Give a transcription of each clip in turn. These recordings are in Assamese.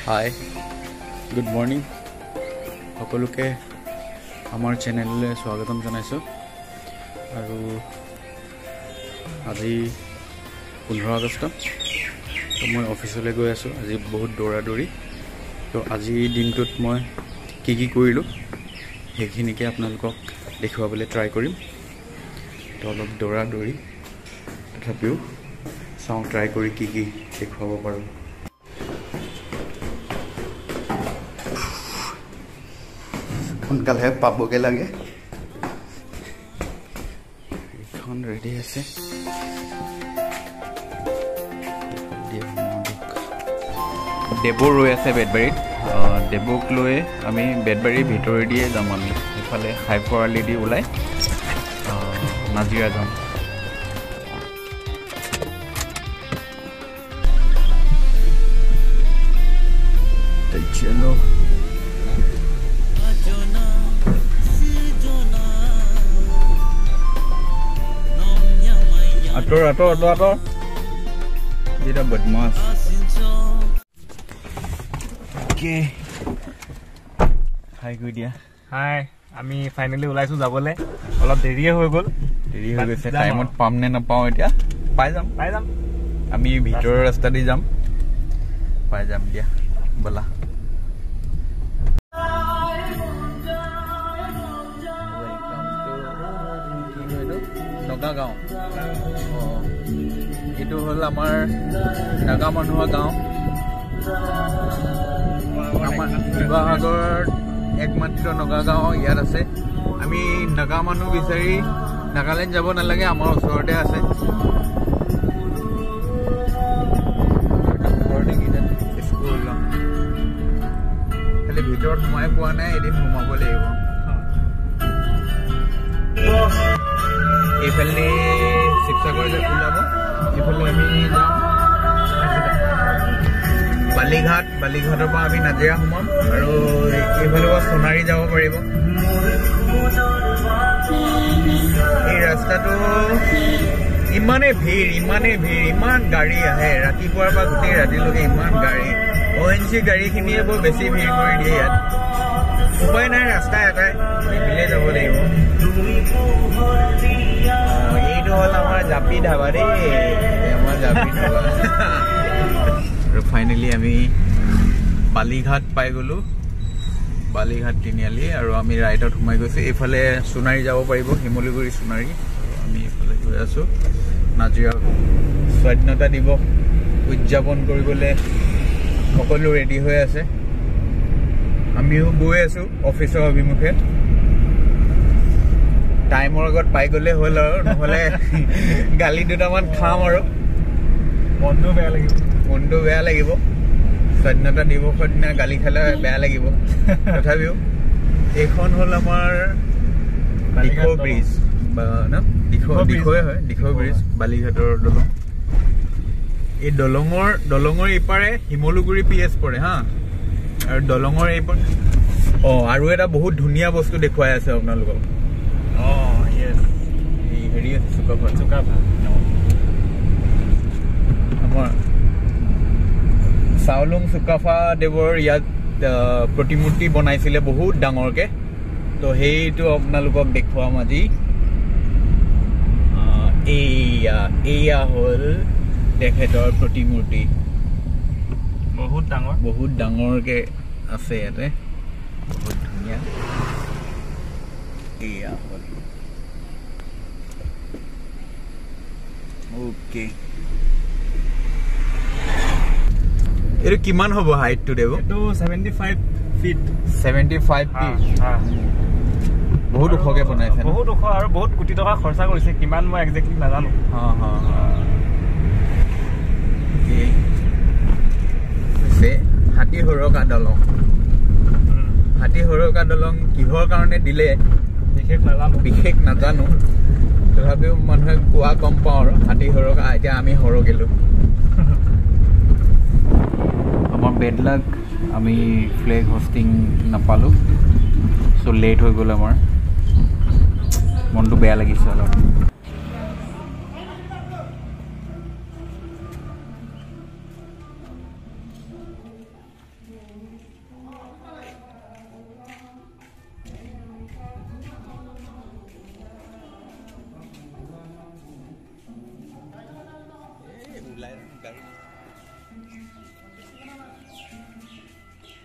हाय गुड मॉर्निंग সকলোকে আমাৰ চেনেললৈ স্বাগতম জনাইছো আৰু আজি 15 আগষ্ট তো মই অফিচলৈ গৈ আছো আজি বহুত দৌৰা-দৌৰি তো আজি দিনটোত মই কি কৰিলো সেইখিনিকে আপোনালোকক দেখুৱাবলৈ ট্ৰাই কৰিম তো অলপ দৌৰা-দৌৰি তথাপিও চাওঁ ট্ৰাই কৰি কি দেখুৱাব পাৰো সোনকালে পাবগে লাগে এখন ৰেডি আছে দেবু ৰৈ আছে বেডবাৰীত দেবুক লৈ আমি বেডবাৰীৰ ভিতৰে দিয়ে যাম আমি এফালে হাইফৰালি দি ওলাই নাজিৰা যাম চলো Ator. Tidak bermas. Oke. Hai gue dia. Hai, আমি ফাইনালি ওলাইছো যাবলে অলপ দেৰিয়ে হৈ গল দেৰি হৈ গৈছে টাইমত পাম নে নাপাও এতিয়া পাই যাম আমি ভিতৰৰ ৰাস্তা দি যাম পাই যাম দিয়া বলা নগাগাঁও এইটো হ'ল আমাৰ নাগা মানুহৰ গাঁও শিৱসাগৰত একমাত্ৰ নগাগাঁও ইয়াত আছে আমি নাগা মানুহ বিচাৰি নাগালেণ্ড যাব নালাগে আমাৰ ওচৰতে আছে স্কুল খালি ভিতৰত সোমাই পোৱা নাই এদিন সোমাব লাগিব এইফালে শিৱসাগৰ যে ওলাব এইফালে আমি যাম বালিঘাটৰ পৰা আমি নাজিৰা সোমাম আৰু এইফালে পৰা সোণাৰী যাব পাৰিব এই ৰাস্তাটো ইমানেই ভিৰ ইমান গাড়ী আহে ৰাতিপুৱাৰ পৰা গোটেই ৰাতিলৈকে ইমান গাড়ী ONC গাড়ীখিনিয়ে বৰ বেছি ভিৰ কৰি দিয়ে ইয়াত উপায় নাই ৰাস্তা এটাই মিলে যাব লাগিব এইটো হ'ল আমাৰ জাপি ধাবা দেই আমাৰ জাপি ধাবা আৰু ফাইনেলি আমি বালিঘাট পাই গলো বালিঘাট তিনিআলি আৰু আমি ৰাইটত সোমাই গৈছো এইফালে সোণাৰী যাব পাৰিব শিমলুগুৰি সোণাৰী আমি এইফালে গৈ আছো নাজিৰা স্বাধীনতা দিৱস উদযাপন কৰিবলৈ সকলো ৰেডি হৈ আছে আমিও গৈ আছো অফিচৰ অভিমুখে টাইমৰ আগত পাই গলে হ'ল আৰু নহলে গালি দুটামান খাম আৰু মনটো বেয়া লাগিব স্বাধীনতা দিৱসৰ দিনা গালি খালে বেয়া লাগিব তথাপিও এইখন হ'ল আমাৰ দিখৌ ব্ৰিজ বা দিখৌ ব্ৰিজ বালিঘাটৰ দলং এই দলঙৰ ইপাৰে শিমলুগুৰি PS পৰে হা আৰু দলঙৰ এইপাৰে আৰু এটা বহুত ধুনীয়া বস্তু দেখুৱাই আছে আপোনালোকক হেৰি চুকাফা আমাৰ চাওলুং চুকাফা দেৱৰ ইয়াত প্ৰতিমূৰ্তি বনাইছিলে বহুত ডাঙৰকে তো সেইটো আপোনালোকক দেখুৱাম আজি এয়া হ'ল তেখেতৰ প্ৰতিমূৰ্তি বহুত ডাঙৰকে আছে ইয়াতে বহুত ধুনীয়া এয়া হ'ল ওকে এইটো কিমান হ'ব হাইটটো দেব এইটো 75 ফিট বহুত ওখকে বনাইছে বহুত ওখ আৰু বহুত কোটি টকা খৰচা কৰিছে কিমান মই এক্সেক্টলি নাজানো হাতী হৰকা দলং কিহৰ কাৰণে দিলে বিশেষ নাজানো তথাপিও মানুহে কোৱা কম পাওঁ আৰু হাতী হৰকা এতিয়া আমি হৰকিলো আমাৰ বেড লাক আমি ফ্লেগ হোষ্টিং নাপালোঁ চ' লেট হৈ গ'ল আমাৰ মনটো বেয়া লাগিছে অলপ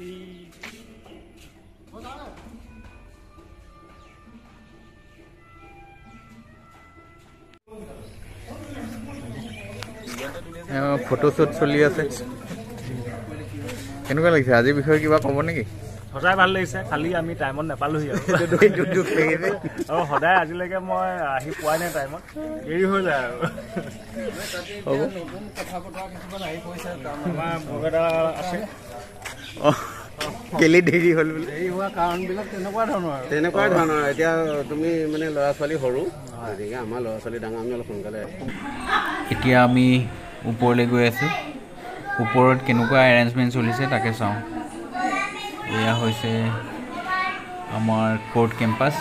ফটোশ্বুট চলি আছে কেনেকুৱা লাগিছে আজিৰ বিষয়ে কিবা ক'ব নেকি সদায় ভাল লাগিছে খালি আমি টাইমত নাপালোহি আৰু সদায় আজিলৈকে মই আহি পোৱাই নাই টাইমত দেৰি হৈ যায় আৰু আমাৰ বৰগেদা আছে কেলি দেৰি হ'ল বুলি দেৰি হোৱা কাৰণবিলাক তেনেকুৱা ধৰণৰ এতিয়া তুমি মানে ল'ৰা ছোৱালী সৰু গতিকে আমাৰ ল'ৰা ছোৱালী ডাঙৰ আমি অলপ সোনকালে এতিয়া আমি ওপৰলৈ গৈ আছোঁ ওপৰত কেনেকুৱা এৰেঞ্জমেণ্ট চলিছে তাকে চাওঁ এয়া হৈছে আমাৰ কোৰ্ট কেম্পাছ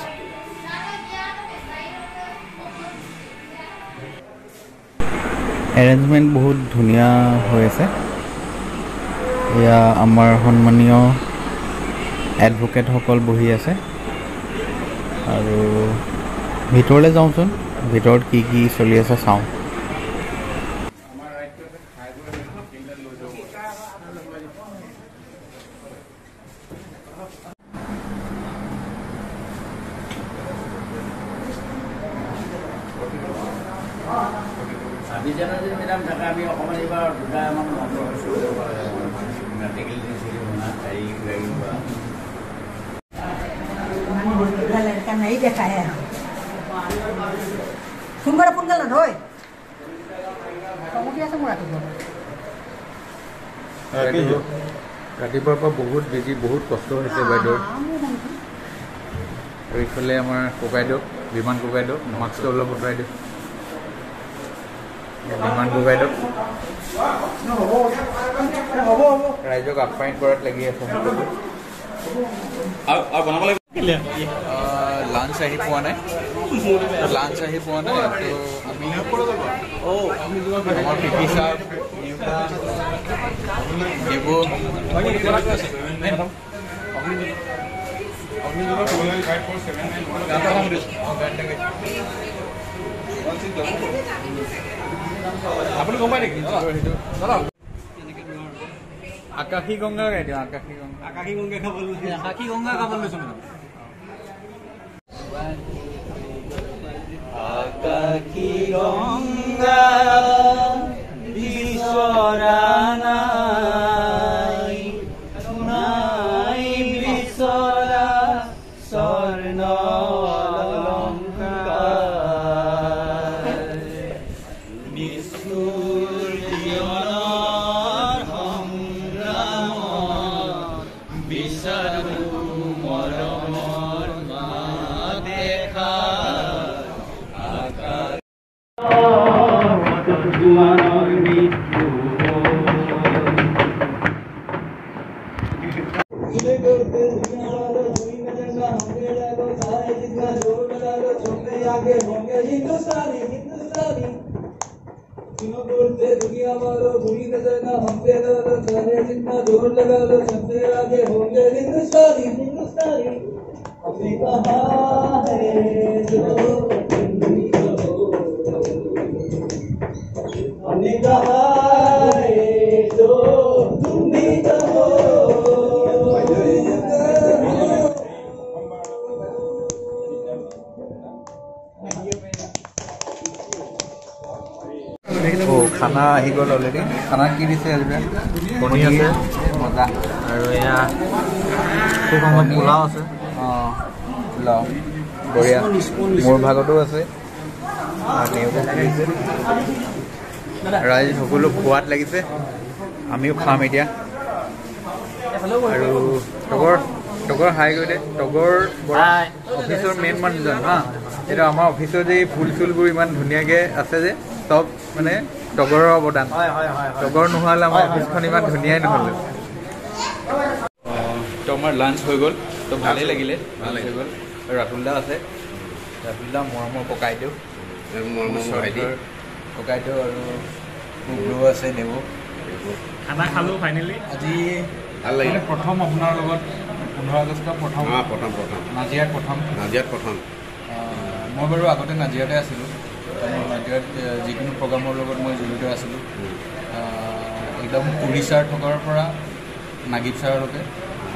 এৰেঞ্জমেণ্ট বহুত ধুনীয়া হৈ আছে এয়া আমাৰ সন্মানীয় এডভকেটসকল বহি আছে আৰু ভিতৰলৈ যাওঁচোন ভিতৰত কি কি চলি আছে চাওঁ মেডাম থাকে আমি অকণমান এইবাৰ দুটামান लड़का नहीं देखा है সোনকালে সোনকালে নধয় ৰাতিপুৱাৰ পৰা বহুত বিজি বহুত কষ্ট হৈছে বাইদেউ আৰু ইফালে আমাৰ ককাইদেউ বিমান ককাইদেউ মাস্কটো অলপ উঠাই দিওঁ বিমান ককাইদেউ ৰাইজক আপ্যায়ন কৰাত লাগি আছে লাঞ্চ আহি পোৱা নাই লাঞ্চ আহি পোৱা নাই আমি আমাৰ পিপি চাহ এইবোৰ আপুনি গম পায় নেকি আকাশী গংগা গাই দিওঁ আকাশী গংগা খাবলৈ লৈছো আকাশী গংগা বিচৰা নাই নাই বিচৰা স্বৰ্ণ অলংকাৰ নিষ্ঠুৰ জীৱনৰ সংগ্ৰামত বিচাৰো মৰমৰ মাত দেখা दुनिया वालों बुरी नजर ना हमसे जितना जोर लगा लो सबसे आगे होंगे हिंदुस्तानी हिंदुस्तानी हमने कहा है जो हमने कहा है जो तुम भी कहो খানা আহি গ'ল অলৰেডি খানা কি দিছে কণী আছে মজা আৰু এয়া খুব সময় পোলাও আছে অঁ পোলাও বঢ়িয়া মোৰ ভাগতো আছে ৰাইজ সকলো খোৱাত লাগিছে আমিও খাম এতিয়া আৰু টগৰ হাই গৈ দে টগৰ অফিচৰ মেইন মানুহজন হা এইটো আমাৰ অফিচত যে ফুল চুলবোৰ ইমান ধুনীয়াকৈ আছে যে চব মানে টগৰৰ অৱদান টগৰ নোহোৱালে আমাৰ অফিচখন ইমান ধুনীয়াই নহ'লে তো আমাৰ লাঞ্চ হৈ গ'ল তো ভালেই লাগিলে ভাল হৈ গ'ল আৰু ৰাতুল দা আছে ৰাতুল দা মৰমৰ ককাইদেউ ককাইদেউ আৰু কুকুৰো আছে নেবু খানা খালোঁ ফাইনেলি আজি ভাল লাগিলে প্ৰথম আপোনাৰ লগত 15 আগষ্টৰ প্ৰথম নাজিৰাত প্ৰথম মই বাৰু আগতে নাজিৰাতে আছিলোঁ নাজিৰাত যিকোনো প্ৰগ্ৰামৰ লগত মই জড়িত আছিলোঁ একদম উৰিষ্যাৰ ঠগৰৰ পৰা নাগিব ছাৰলৈকে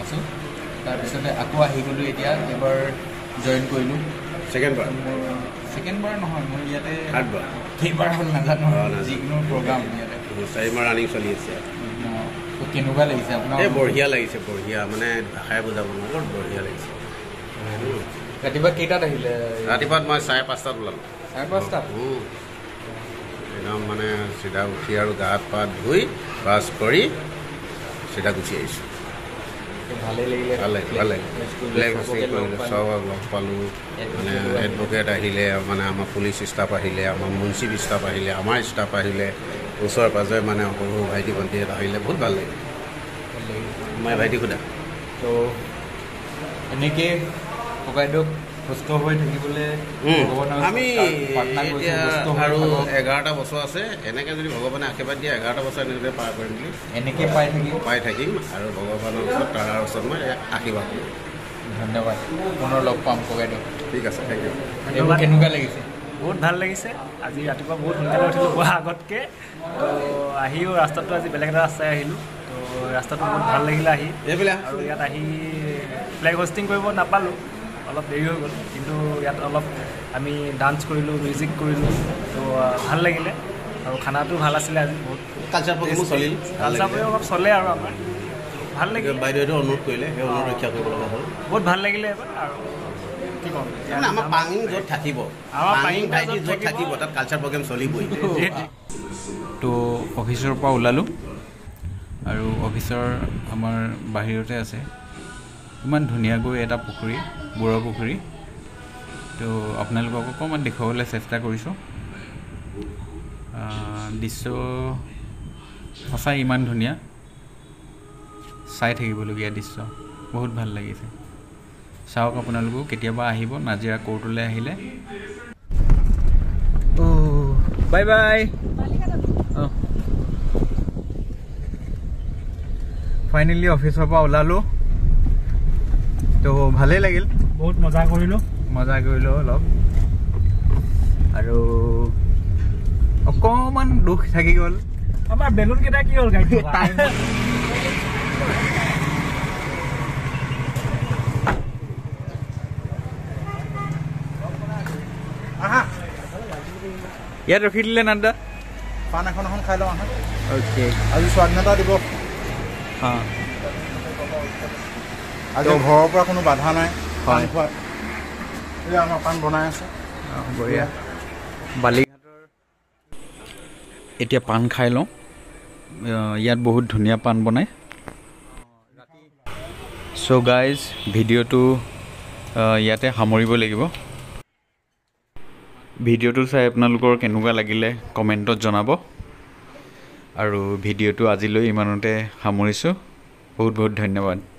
আছোঁ তাৰপিছতে আকৌ আহি গ'লোঁ এতিয়া এবাৰ জইন কৰিলোঁ ছেকেণ্ড বাৰ নহয় মোৰ ইয়াতে থাৰ্ড বাৰ কেইবাৰ হ'ল নাজানো যিকোনো প্ৰগ্ৰাম ইয়াতে 4 মাহ ৰানিং চলি আছে কেনেকুৱা লাগিছে আপোনাৰ বঢ়িয়া লাগিছে বঢ়িয়া মানে ভাষাই বুজাব নোৱাৰো বঢ়িয়া লাগিছে ৰাতিপুৱা কেইটাত আহিলে ৰাতিপুৱা মই 5:30 ওলালোঁ 5:30 একদম মানে চিধা উঠি আৰু গা পা ধুই ব্ৰাছ কৰি চিধা গুচি আহিছোঁ ভালেই লাগিলে ভাল লাগিলে চব লগ পালোঁ মানে এডভকেট আহিলে মানে আমাৰ পুলিচ ষ্টাফ আহিলে আমাৰ মুন্সিপ ষ্টাফ আহিলে আমাৰ ষ্টাফ আহিলে ওচৰে পাঁজৰে মানে সৰু ভাইটি ভণ্টিহঁত আহিলে বহুত ভাল লাগিলে মই ভাইটি সোধা তো এনেকৈ ককাইদেউক সুস্থ হৈ থাকিবলৈ আমি এতিয়া আৰু 11টা বছৰ আছে এনেকৈ যদি ভগৱানে আশীৰ্বাদ দিয়ে 11টা বছৰ এনেকৈ পাৰ কৰিম বুলি এনেকৈ পাই থাকিম আৰু ভগৱানৰ ওচৰত তাৰ ওচৰত মই আশীৰ্বাদ কৰিম ধন্যবাদ পুনৰ লগ পাম ককাইদেউ ঠিক আছে থেংক ইউ এইবোৰ কেনেকুৱা লাগিছে বহুত ভাল লাগিছে আজি ৰাতিপুৱা বহুত সোনকালে উঠিলোঁ পুৱা আগতকৈ তো আহিও ৰাস্তাটো আজি বেলেগ এটা ৰাস্তাই আহিলোঁ তো ৰাস্তাটো বহুত ভাল লাগিলে আহি আৰু ইয়াত আহি ফ্লেগ হোষ্টিং কৰিব নাপালোঁ অলপ দেৰি হৈ গ'ল কিন্তু ইয়াত অলপ আমি ডান্স কৰিলোঁ মিউজিক কৰিলোঁ তো ভাল লাগিলে আৰু খানাটো ভাল আছিলে আজি বহুত কালচাৰ প্ৰগ্ৰেমো চলিল কালচাৰ প্ৰগ্ৰেম অলপ চলে আৰু আমাৰ ভাল লাগিলে বাইদেউহঁতে অনুৰোধ কৰিলে সেই অনুৰোধ ৰক্ষা কৰিব লগা হ'ল বহুত ভাল লাগিলে এবাৰ আৰু কি ক'ম আমাৰ পাঙিং য'ত থাকিব আমাৰ পাঙিং ভাইটি য'ত থাকিব তাত কালচাৰ প্ৰগ্ৰেম চলিবই তো অফিচৰ পৰা ওলালোঁ আৰু অফিচৰ আমাৰ বাহিৰতে আছে ইমান ধুনীয়াকৈ এটা পুখুৰী বুঢ়া পুখুৰী তো আপোনালোকক অকণমান দেখুৱাবলৈ চেষ্টা কৰিছোঁ দৃশ্য সঁচাই ইমান ধুনীয়া চাই থাকিবলগীয়া দৃশ্য বহুত ভাল লাগিছে চাওক আপোনালোকো কেতিয়াবা আহিব নাজিৰা কোৰ্টলৈ আহিলে বাই বাই ফাইনেলি অফিচৰ পৰা ওলালোঁ তো ভালেই লাগিল বহুত মজা কৰিলোঁ অলপ আৰু অকণমান দুখ থাকি গ'ল আমাৰ বেলুনকেইটা কি হ'ল গাড়ী ইয়াত ৰখি দিলে নাদা পাণ এখন খাই লওঁ আহা অ'কে আজি স্বাধীনতা দিৱস অঁ আজি ঘৰৰ পৰা কোনো বাধা নাই পাণ হয়। খোৱাত এই আমাৰ পাণ বনাই আছে বঢ়িয়া বালিঘাটৰ এতিয়া পাণ খাই লওঁ ইয়াত বহুত ধুনীয়া পাণ বনায় চ' গাইজ ভিডিঅ'টো ইয়াতে সামৰিব লাগিব ভিডিঅ'টো চাই আপোনালোকৰ কেনেকুৱা লাগিলে কমেণ্টত জনাব আৰু ভিডিঅ'টো আজিলৈ ইমানতে সামৰিছোঁ বহুত বহুত ধন্যবাদ